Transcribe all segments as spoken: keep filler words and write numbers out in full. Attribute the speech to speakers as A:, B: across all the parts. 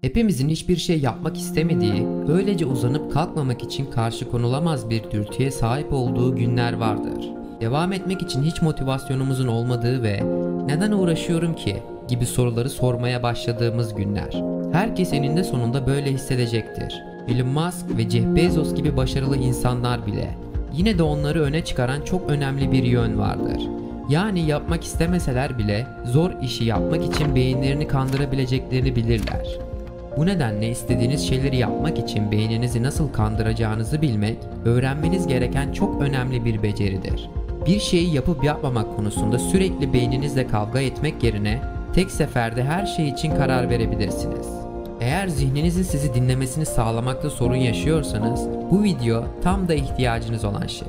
A: Hepimizin hiçbir şey yapmak istemediği, öylece uzanıp kalkmamak için karşı konulamaz bir dürtüye sahip olduğu günler vardır. Devam etmek için hiç motivasyonumuzun olmadığı ve "neden uğraşıyorum ki?" gibi soruları sormaya başladığımız günler. Herkes eninde sonunda böyle hissedecektir. Elon Musk ve Jeff Bezos gibi başarılı insanlar bile. Yine de onları öne çıkaran çok önemli bir yön vardır. Yani yapmak istemeseler bile zor işi yapmak için beyinlerini kandırabileceklerini bilirler. Bu nedenle istediğiniz şeyleri yapmak için beyninizi nasıl kandıracağınızı bilmek, öğrenmeniz gereken çok önemli bir beceridir. Bir şeyi yapıp yapmamak konusunda sürekli beyninizle kavga etmek yerine tek seferde her şey için karar verebilirsiniz. Eğer zihninizin sizi dinlemesini sağlamakta sorun yaşıyorsanız, bu video tam da ihtiyacınız olan şey.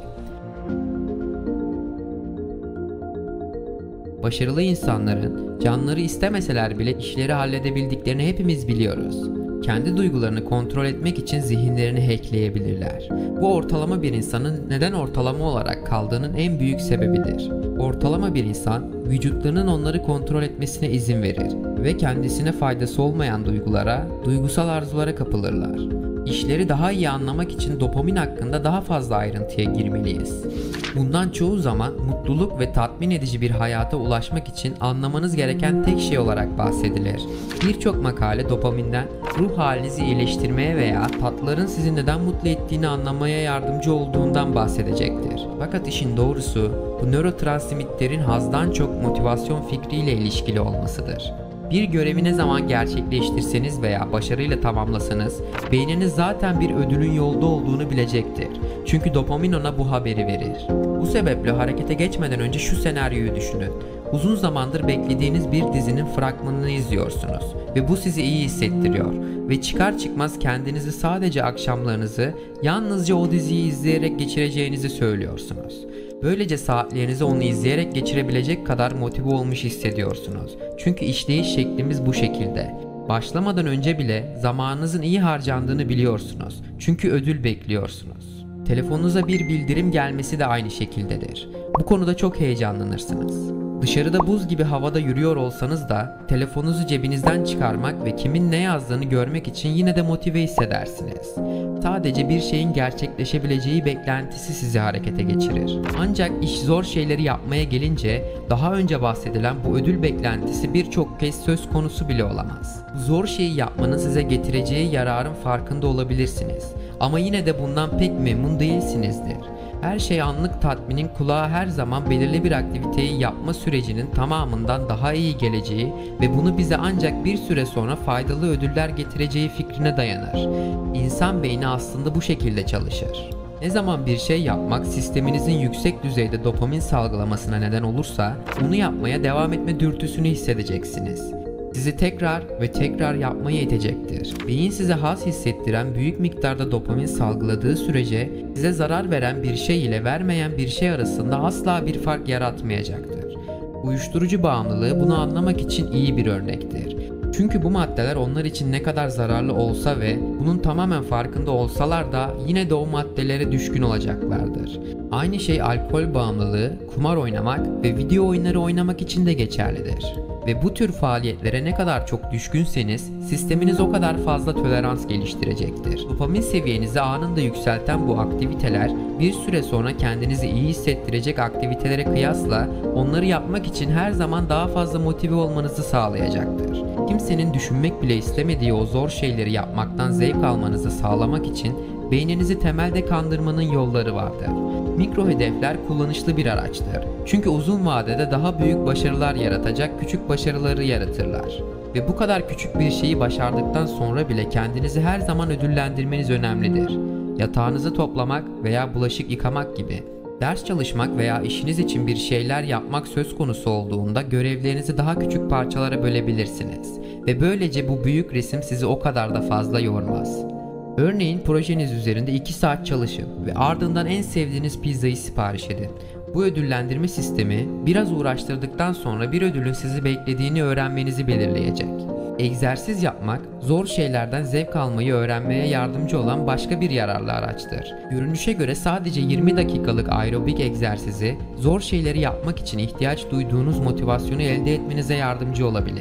A: Başarılı insanların canları istemeseler bile işleri halledebildiklerini hepimiz biliyoruz. Kendi duygularını kontrol etmek için zihinlerini hackleyebilirler. Bu ortalama bir insanın neden ortalama olarak kaldığının en büyük sebebidir. Ortalama bir insan, vücutlarının onları kontrol etmesine izin verir ve kendisine faydası olmayan duygulara, duygusal arzulara kapılırlar. İşleri daha iyi anlamak için dopamin hakkında daha fazla ayrıntıya girmeliyiz. Bundan çoğu zaman mutluluk ve tatmin edici bir hayata ulaşmak için anlamanız gereken tek şey olarak bahsedilir. Birçok makale dopaminden ruh halinizi iyileştirmeye veya tatların sizi neden mutlu ettiğini anlamaya yardımcı olduğundan bahsedecektir. Fakat işin doğrusu bu nörotransmitterin hazdan çok motivasyon fikriyle ilişkili olmasıdır. Bir görevi ne zaman gerçekleştirseniz veya başarıyla tamamlasanız, beyniniz zaten bir ödülün yolda olduğunu bilecektir. Çünkü dopamin ona bu haberi verir. Bu sebeple harekete geçmeden önce şu senaryoyu düşünün. Uzun zamandır beklediğiniz bir dizinin fragmanını izliyorsunuz ve bu sizi iyi hissettiriyor ve çıkar çıkmaz kendinizi sadece akşamlarınızı yalnızca o diziyi izleyerek geçireceğinizi söylüyorsunuz. Böylece saatlerinizi onu izleyerek geçirebilecek kadar motive olmuş hissediyorsunuz. Çünkü işleyiş şeklimiz bu şekilde. Başlamadan önce bile zamanınızın iyi harcandığını biliyorsunuz. Çünkü ödül bekliyorsunuz. Telefonunuza bir bildirim gelmesi de aynı şekildedir. Bu konuda çok heyecanlanırsınız. Dışarıda buz gibi havada yürüyor olsanız da telefonunuzu cebinizden çıkarmak ve kimin ne yazdığını görmek için yine de motive hissedersiniz. Sadece bir şeyin gerçekleşebileceği beklentisi sizi harekete geçirir. Ancak iş zor şeyleri yapmaya gelince daha önce bahsedilen bu ödül beklentisi birçok kez söz konusu bile olamaz. Zor şeyi yapmanın size getireceği yararın farkında olabilirsiniz. Ama yine de bundan pek memnun değilsinizdir. Her şey anlık tatminin kulağa her zaman belirli bir aktiviteyi yapma sürecinin tamamından daha iyi geleceği ve bunu bize ancak bir süre sonra faydalı ödüller getireceği fikrine dayanır. İnsan beyni aslında bu şekilde çalışır. Ne zaman bir şey yapmak sisteminizin yüksek düzeyde dopamin salgılamasına neden olursa, bunu yapmaya devam etme dürtüsünü hissedeceksiniz. Sizi tekrar ve tekrar yapmaya itecektir. Beyin size haz hissettiren büyük miktarda dopamin salgıladığı sürece size zarar veren bir şey ile vermeyen bir şey arasında asla bir fark yaratmayacaktır. Uyuşturucu bağımlılığı bunu anlamak için iyi bir örnektir. Çünkü bu maddeler onlar için ne kadar zararlı olsa ve bunun tamamen farkında olsalar da yine de o maddelere düşkün olacaklardır. Aynı şey alkol bağımlılığı, kumar oynamak ve video oyunları oynamak için de geçerlidir. Ve bu tür faaliyetlere ne kadar çok düşkünseniz sisteminiz o kadar fazla tolerans geliştirecektir. Dopamin seviyenizi anında yükselten bu aktiviteler bir süre sonra kendinizi iyi hissettirecek aktivitelere kıyasla onları yapmak için her zaman daha fazla motive olmanızı sağlayacaktır. Kimsenin düşünmek bile istemediği o zor şeyleri yapmaktan zevk almanızı sağlamak için beyninizi temelde kandırmanın yolları vardır. Mikro hedefler kullanışlı bir araçtır. Çünkü uzun vadede daha büyük başarılar yaratacak küçük başarıları yaratırlar. Ve bu kadar küçük bir şeyi başardıktan sonra bile kendinizi her zaman ödüllendirmeniz önemlidir. Yatağınızı toplamak veya bulaşık yıkamak gibi. Ders çalışmak veya işiniz için bir şeyler yapmak söz konusu olduğunda görevlerinizi daha küçük parçalara bölebilirsiniz. Ve böylece bu büyük resim sizi o kadar da fazla yormaz. Örneğin projeniz üzerinde iki saat çalışın ve ardından en sevdiğiniz pizzayı sipariş edin. Bu ödüllendirme sistemi biraz uğraştırdıktan sonra bir ödülün sizi beklediğini öğrenmenizi belirleyecek. Egzersiz yapmak, zor şeylerden zevk almayı öğrenmeye yardımcı olan başka bir yararlı araçtır. Görünüşe göre sadece yirmi dakikalık aerobik egzersizi, zor şeyleri yapmak için ihtiyaç duyduğunuz motivasyonu elde etmenize yardımcı olabilir.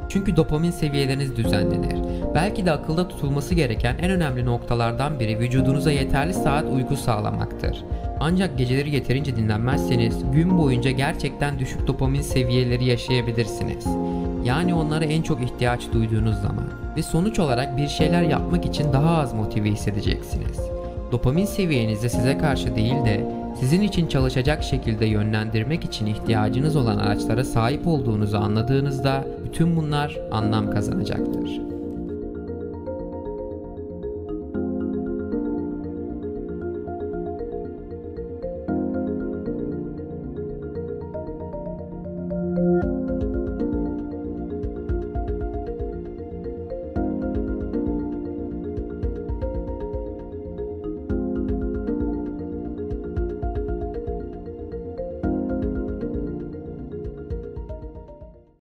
A: Çünkü dopamin seviyeleriniz düzenlenir. Belki de akılda tutulması gereken en önemli noktalardan biri vücudunuza yeterli saat uyku sağlamaktır. Ancak geceleri yeterince dinlenmezseniz gün boyunca gerçekten düşük dopamin seviyeleri yaşayabilirsiniz. Yani onlara en çok ihtiyaç duyduğunuz zaman ve sonuç olarak bir şeyler yapmak için daha az motive hissedeceksiniz. Dopamin seviyenizi size karşı değil de sizin için çalışacak şekilde yönlendirmek için ihtiyacınız olan araçlara sahip olduğunuzu anladığınızda bütün bunlar anlam kazanacaktır.